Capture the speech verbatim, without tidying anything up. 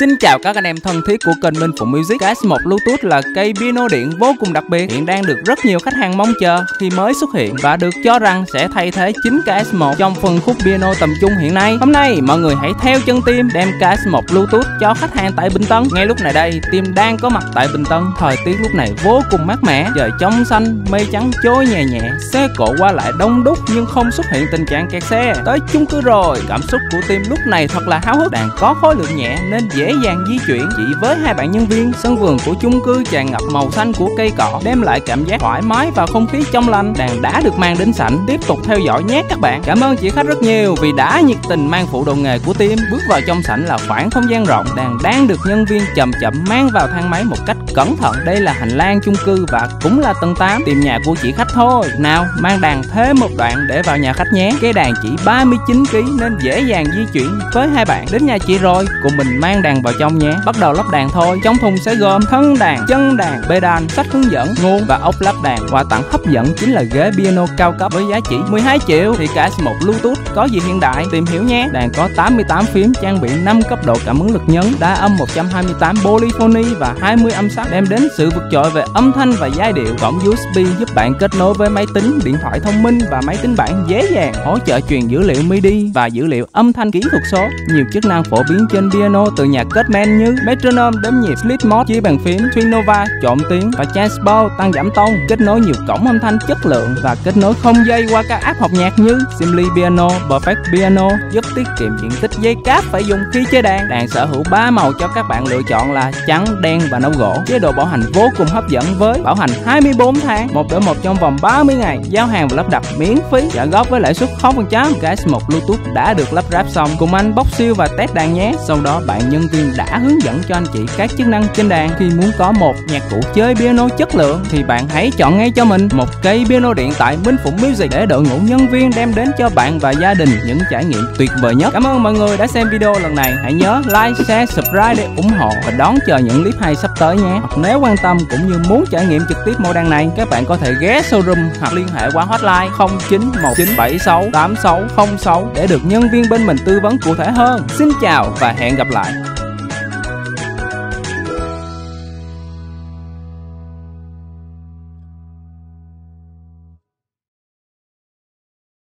Xin chào các anh em thân thiết của kênh Minh Phụng Music. ca ét một Bluetooth là cây piano điện vô cùng đặc biệt, hiện đang được rất nhiều khách hàng mong chờ khi mới xuất hiện và được cho rằng sẽ thay thế chính ca ét một trong phân khúc piano tầm trung hiện nay. Hôm nay mọi người hãy theo chân Team đem ca ét một Bluetooth cho khách hàng tại Bình Tân. Ngay lúc này đây, Team đang có mặt tại Bình Tân. Thời tiết lúc này vô cùng mát mẻ, trời trong xanh, mây trắng trôi nhẹ nhẹ, xe cộ qua lại đông đúc nhưng không xuất hiện tình trạng kẹt xe. Tới chung cư rồi, cảm xúc của Team lúc này thật là háo hức. Đàn có khối lượng nhẹ nên dễ dàng di chuyển. Chỉ với hai bạn nhân viên, sân vườn của chung cư tràn ngập màu xanh của cây cỏ, đem lại cảm giác thoải mái và không khí trong lành. Đàn đã được mang đến sảnh, tiếp tục theo dõi nhé các bạn. Cảm ơn chị khách rất nhiều vì đã nhiệt tình mang phụ đồ nghề của Team. Bước vào trong sảnh là khoảng không gian rộng, đàn đang được nhân viên chậm chậm mang vào thang máy một cách cẩn thận. Đây là hành lang chung cư và cũng là tầng tám, tìm nhà của chị khách thôi. Nào, mang đàn thêm một đoạn để vào nhà khách nhé. Cái đàn chỉ ba mươi chín ki lô gam nên dễ dàng di chuyển với hai bạn. Đến nhà chị rồi, cùng mình mang đàn vào trong nhé. Bắt đầu lắp đàn thôi. Trong thùng sẽ gồm thân đàn, chân đàn, pedal, sách hướng dẫn, nguồn và ốc lắp đàn. Quà tặng hấp dẫn chính là ghế piano cao cấp với giá chỉ mười hai triệu. Thì ca ét một Bluetooth có gì hiện đại tìm hiểu nhé. Đàn có tám mươi tám phím, trang bị năm cấp độ cảm ứng lực nhấn, đa âm một trăm hai mươi tám polyphony và hai mươi âm sắc, đem đến sự vượt trội về âm thanh và giai điệu. Cổng u ét bê giúp bạn kết nối với máy tính, điện thoại thông minh và máy tính bảng dễ dàng, hỗ trợ truyền dữ liệu MIDI và dữ liệu âm thanh kỹ thuật số. Nhiều chức năng phổ biến trên piano từ nhạc kết men như metronome, đếm nhịp, split mode, chia bàn phím, twin nova, trộn tiếng và transpose, tăng giảm tone. Kết nối nhiều cổng âm thanh chất lượng và kết nối không dây qua các app học nhạc như Simply Piano, Perfect Piano, giúp tiết kiệm diện tích dây cáp phải dùng khi chơi đàn. Đàn sở hữu ba màu cho các bạn lựa chọn là trắng, đen và nâu gỗ. Chế độ bảo hành vô cùng hấp dẫn với bảo hành hai mươi bốn tháng, một đổi một trong vòng ba mươi ngày, giao hàng và lắp đặt miễn phí, trả góp với lãi suất không phần trăm. ca ét một Bluetooth đã được lắp ráp xong, cùng anh bóc siêu và test đàn nhé. Sau đó bạn nhân viên đã hướng dẫn cho anh chị các chức năng trên đàn. Khi muốn có một nhạc cụ chơi piano chất lượng thì bạn hãy chọn ngay cho mình một cây piano điện tại Minh Phụng Music để đội ngũ nhân viên đem đến cho bạn và gia đình những trải nghiệm tuyệt vời nhất. Cảm ơn mọi người đã xem video lần này. Hãy nhớ like, share, subscribe để ủng hộ và đón chờ những clip hay sắp tới nhé. Hoặc nếu quan tâm cũng như muốn trải nghiệm trực tiếp mẫu đàn này, các bạn có thể ghé showroom hoặc liên hệ qua hotline không chín một chín bảy sáu tám sáu không sáu để được nhân viên bên mình tư vấn cụ thể hơn. Xin chào và hẹn gặp lại.